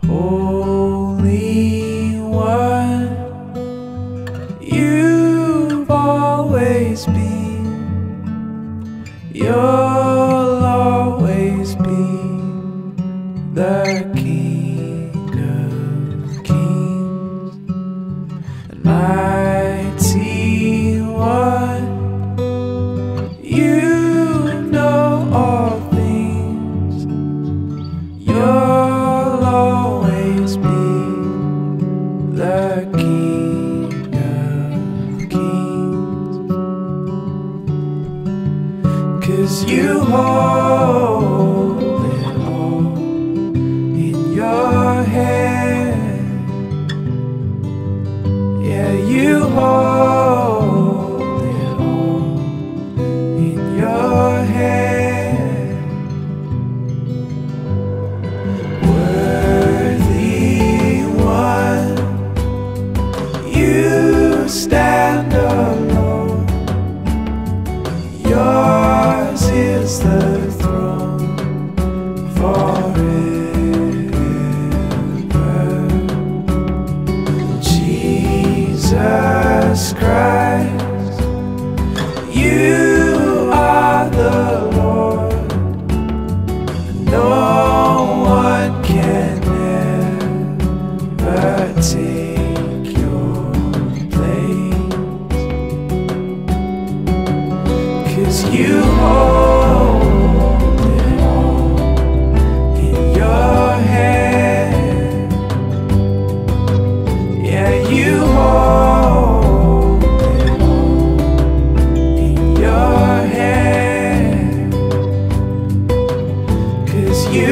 Holy One, you've always been, you'll always be the King of Kings and mighty One. You know all things, you'll always be the King of Kings, 'cause you hold it all in your hand. Yeah, you hold it all in your hand. Worthy One, you stand alone. Yours is the throne forever. Jesus Christ, you are the Lord. No one can ever take your place, 'cause you hold it all in your hand. Yeah, you hold it all in your hand, 'cause you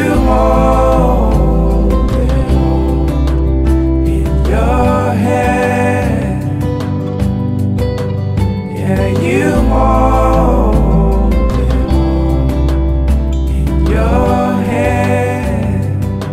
hold it all in your hand. Yeah, you hold it all in your hand.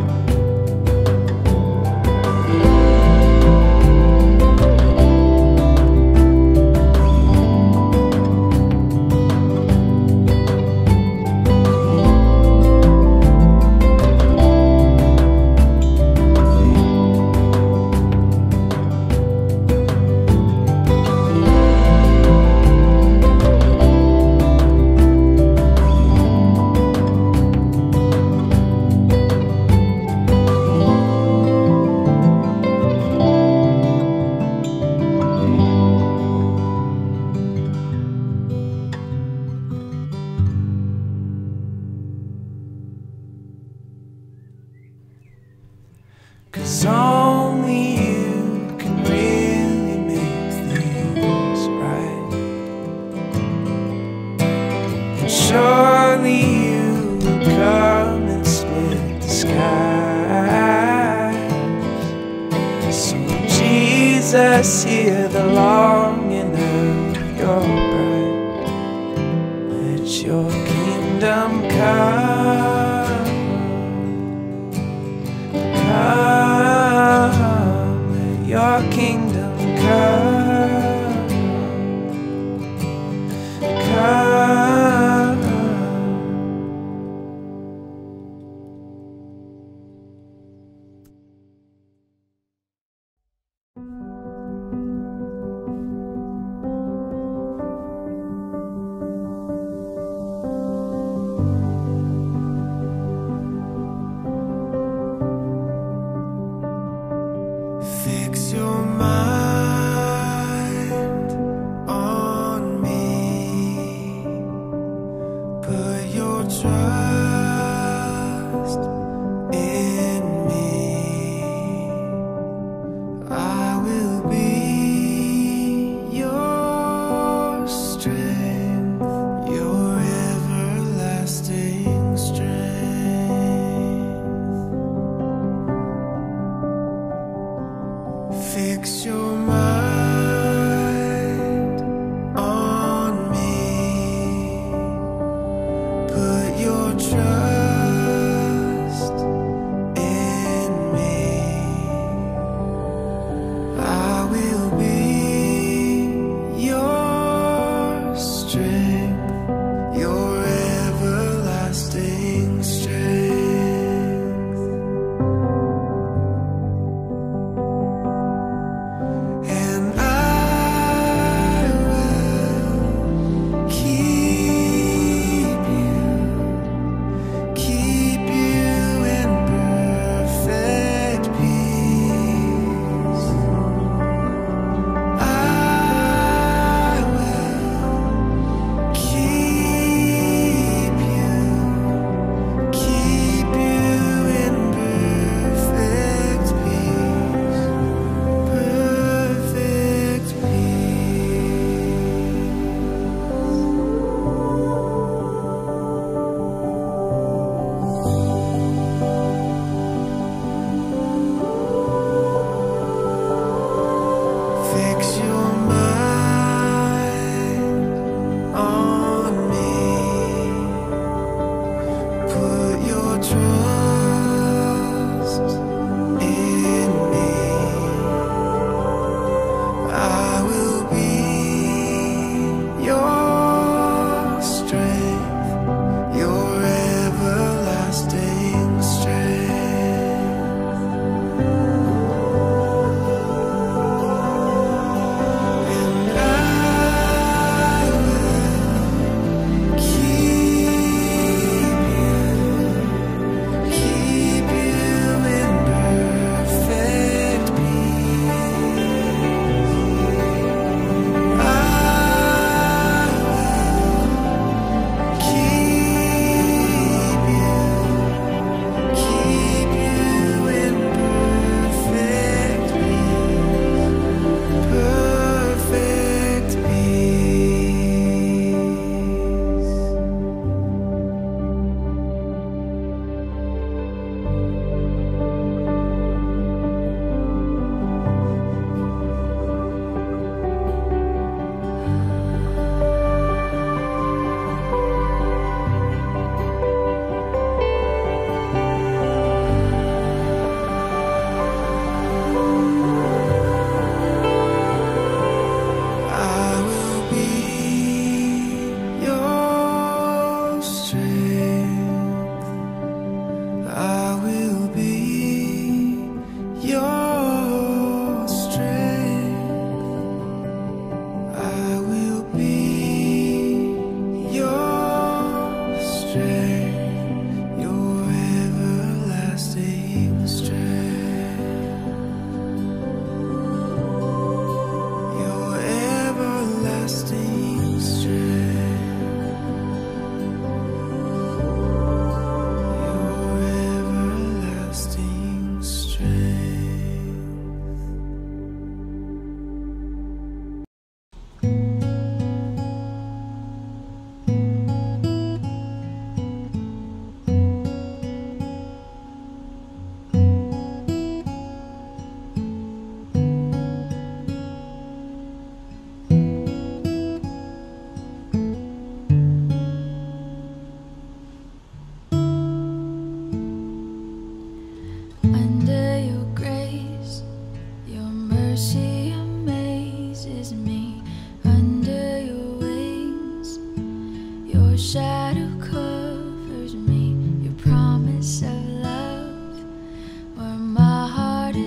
Cause only you can really make things right, and surely you will come and split the skies. So Jesus, hear the longing of your bride. Let your kingdom come, come, let your kingdom come, come.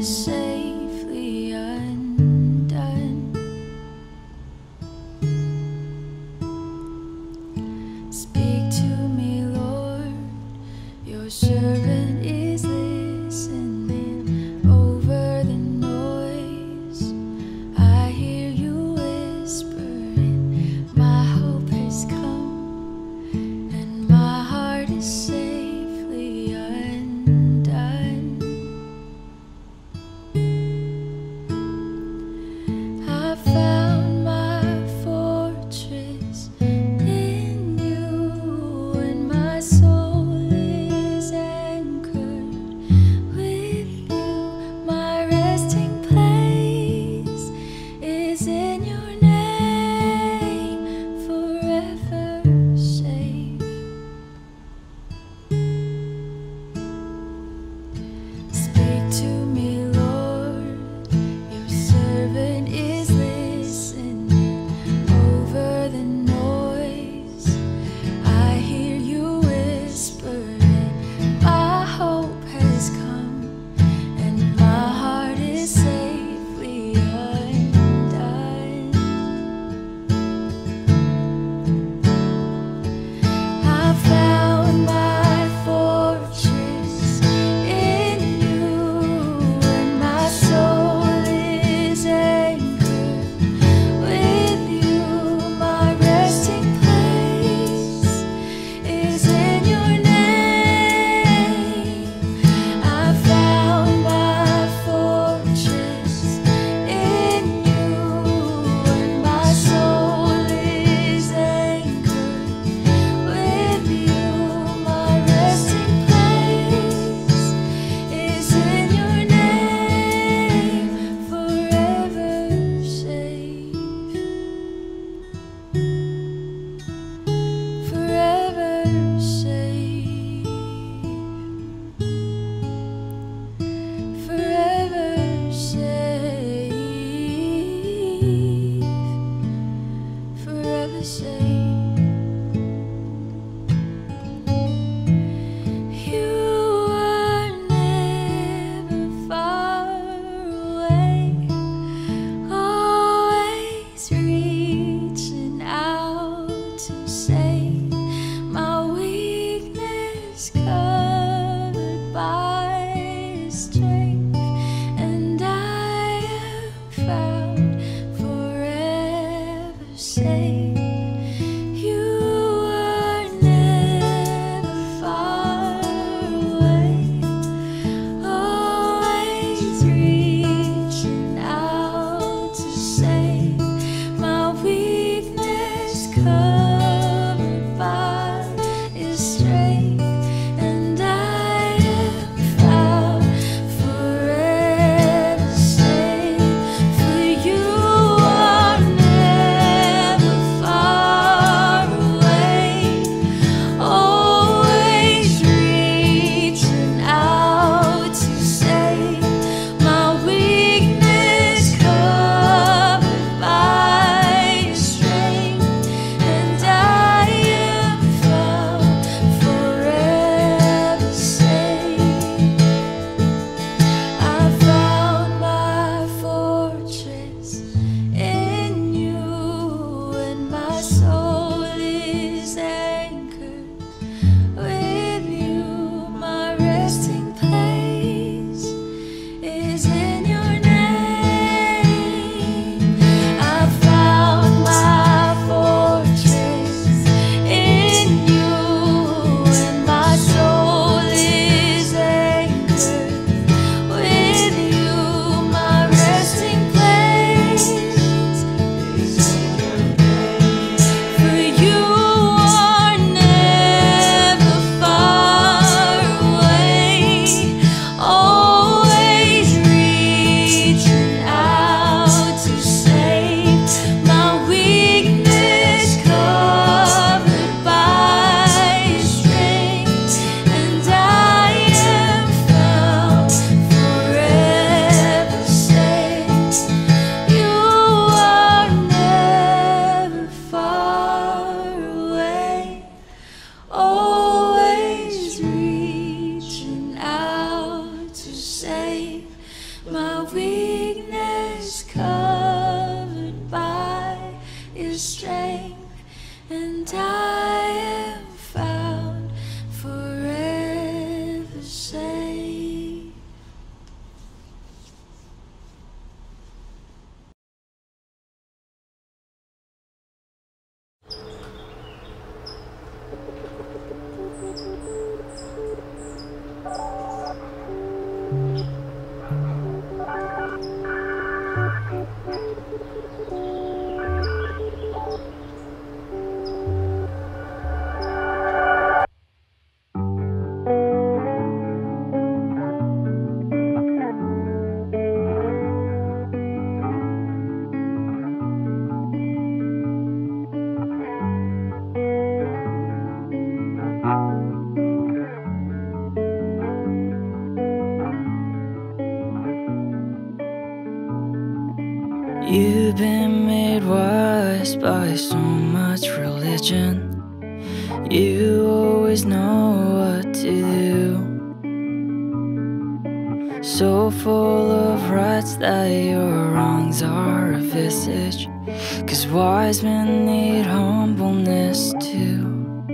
With You've been made wise by so much religion. You always know what to do. So full of rights that your wrongs are a visage. 'Cause wise men need humbleness too.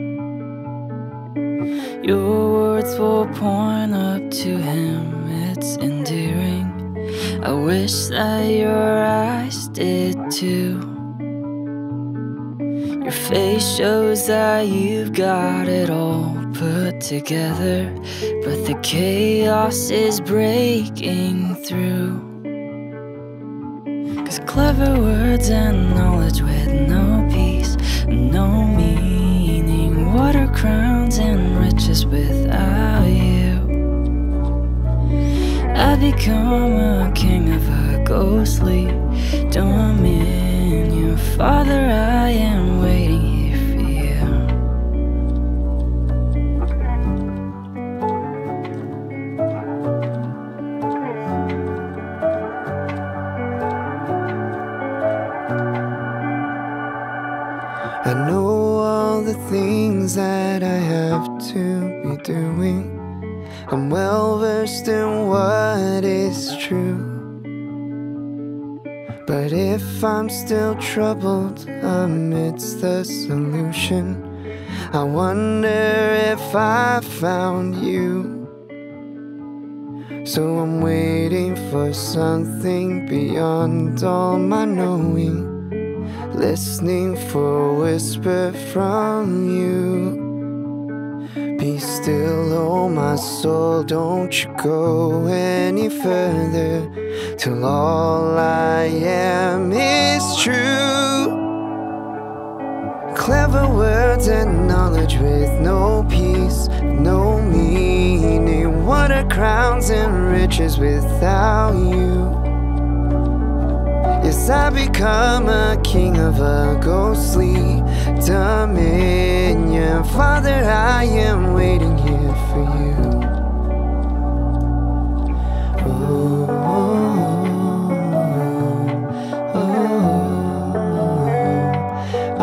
Your words will point up to him, it's endearing. I wish that your eyes did too. Your face shows that you've got it all put together, but the chaos is breaking through. 'Cause clever words and knowledge with no peace, no meaning. What are crowns and riches without you? I become a king of a ghostly dominion. Father, I am waiting here for you. I know all the things that I have to be doing. I'm well versed in what is true. But if I'm still troubled amidst the solution, I wonder if I found you. So I'm waiting for something beyond all my knowing, listening for a whisper from you. Be still, oh my soul, don't you go any further, till all I am is true. Clever words and knowledge with no peace, no meaning. What are crowns and riches without you? Yes, I become a king of a ghostly dominion. Father, I am waiting here for you. Oh, oh, oh,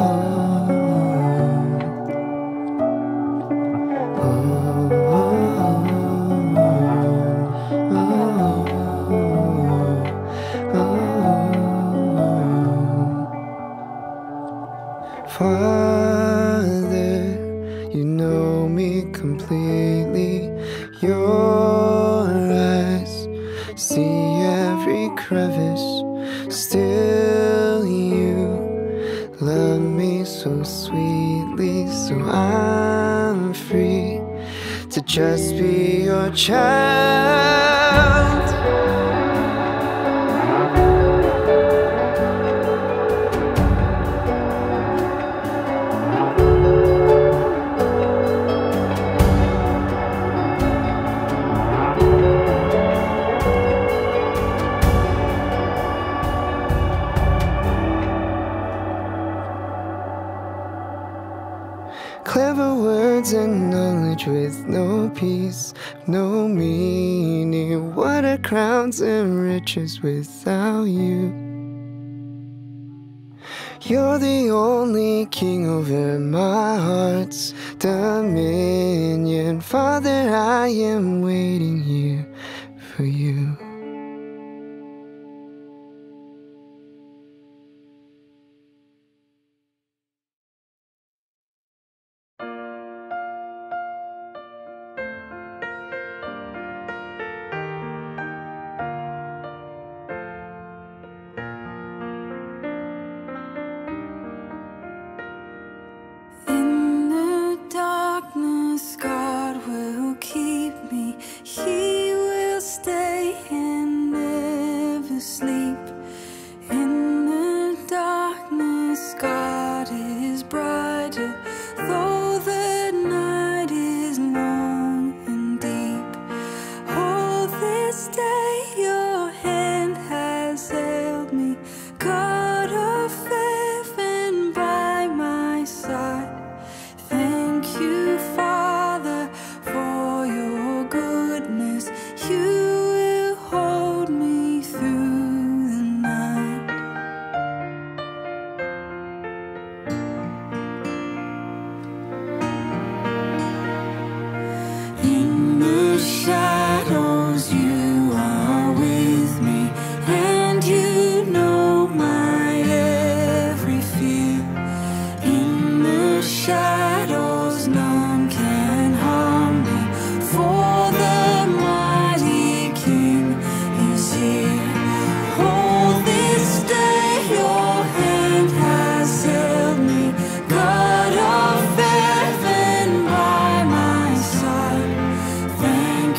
Father, you know me completely. Your eyes see every crevice. Still you love me so sweetly, so I'm free to just be your child. Clever words and knowledge with no peace, no meaning. What are crowns and riches without you? You're the only king over my heart's dominion. Father, I am waiting here for you. In the darkness, God will keep me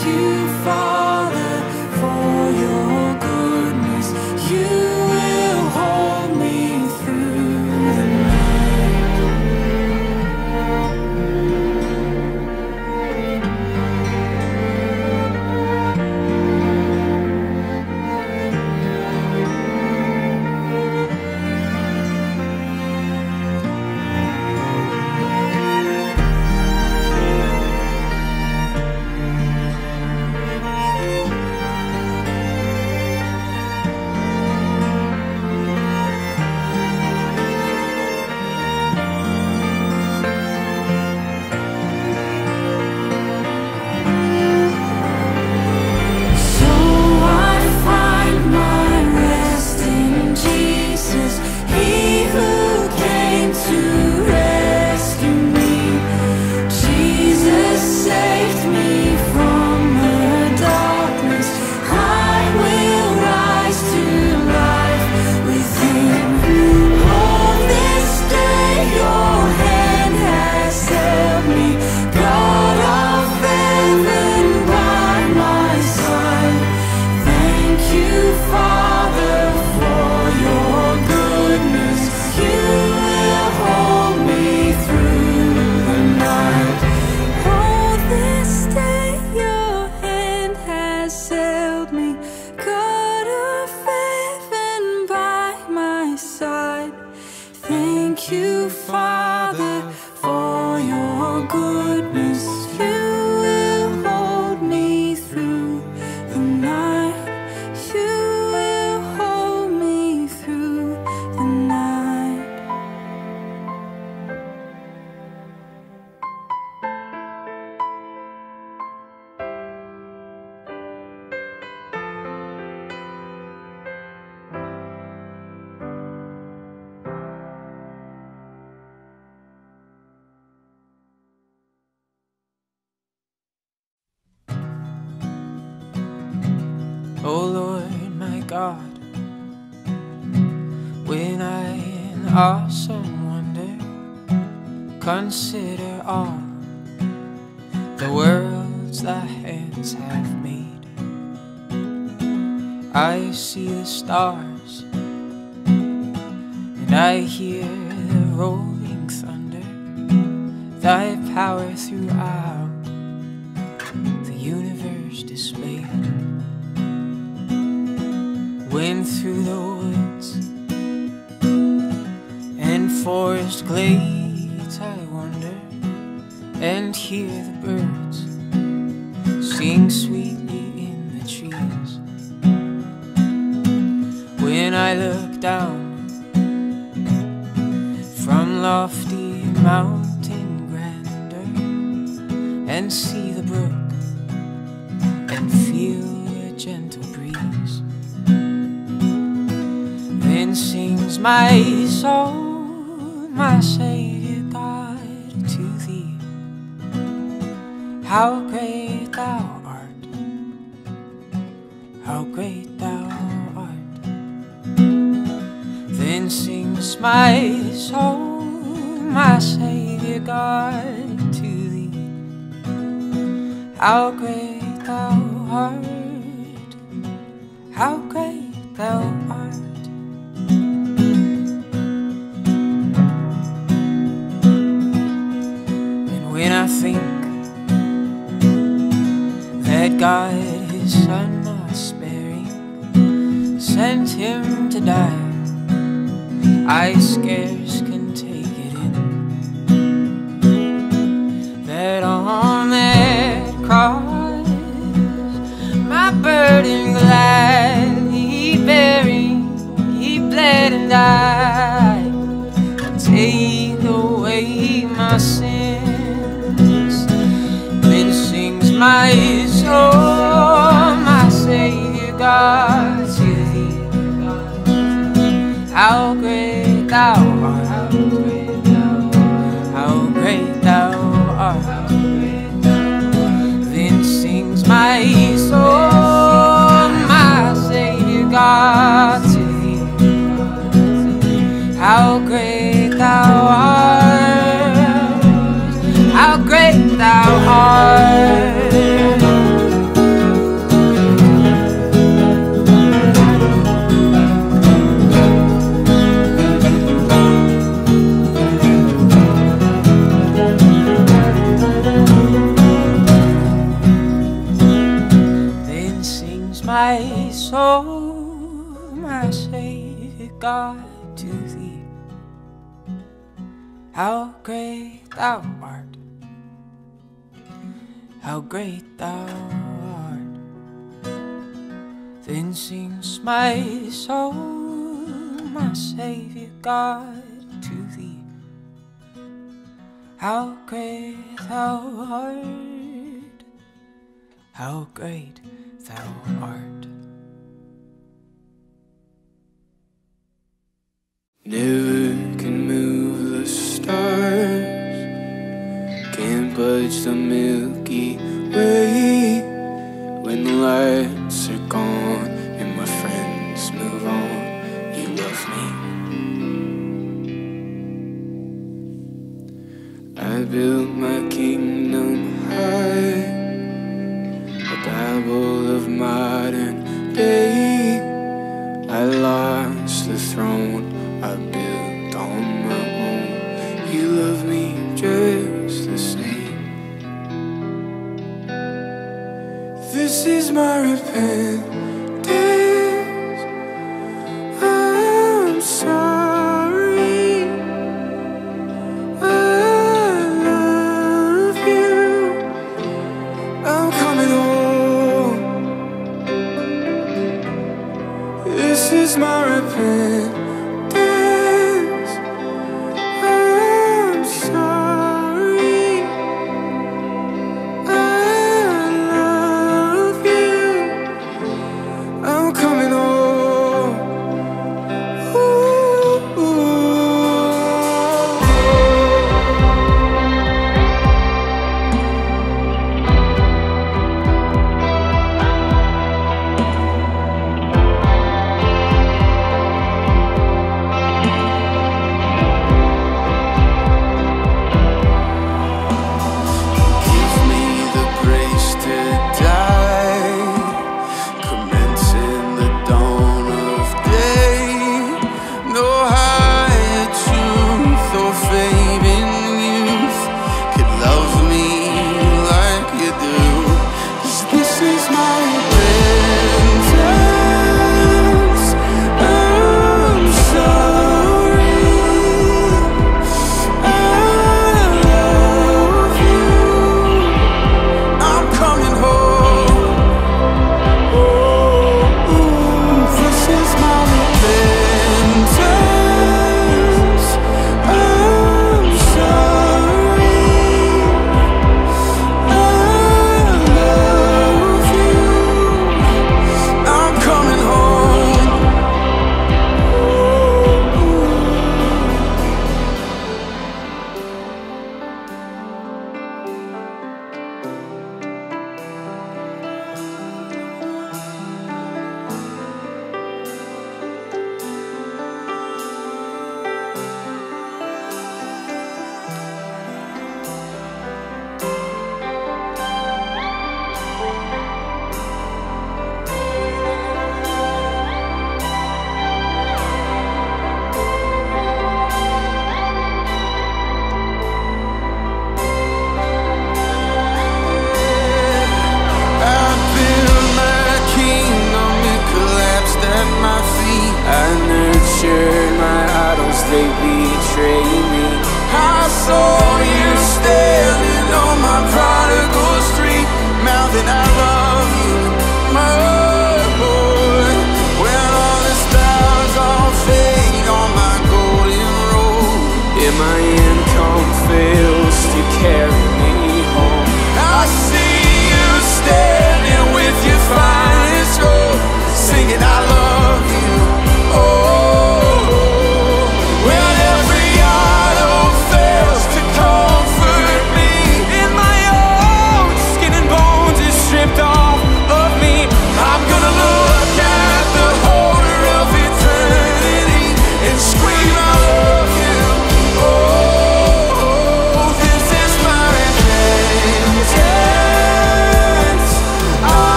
Oh Lord, my God, when I in awesome wonder consider all the worlds thy hands have made, I see the stars and I hear the rolling thunder, thy power throughout the universe displayed. When through the woods and forest glades I wander and hear the birds sing sweetly in the trees. When I look down from lofty mountain grandeur and see the brook and feel a gentle breeze, then sings my soul, my Savior God, to thee. How great thou art, how great thou art. Then sings my soul, my Savior God, to thee. How great thou art, how great thou art. When I think that God his Son not sparing sent him to die, I scarce can take it in, that on that cross my burden gladly bearing, he bled and died to take away my sin. My soul, my Savior God, to thee. How great thou art, how great thou art. Then sings my soul, my Savior God, to thee. my soul, my Savior God, to thee. How great thou art, how great thou art. Then sings my soul, my Savior God, to thee. How great thou art, how great thou art. Never can move the stars, can't budge the Milky Way. When the lights are gone and my friends move on, you love me. I built my kingdom high, a babble of modern day. I lost the throne I built on my own. You love me just the same. This is my repentance. I'm sorry. I love you. I'm coming home. This is my repentance. I'm sorry. I love you. I'm coming home. Ooh, ooh.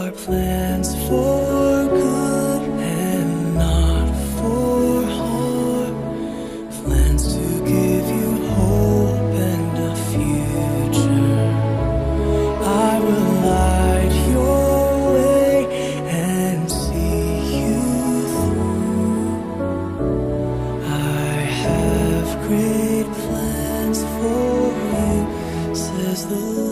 are plans for good and not for harm, plans to give you hope and a future. I will light your way and see you through. I have great plans for you, says the Lord.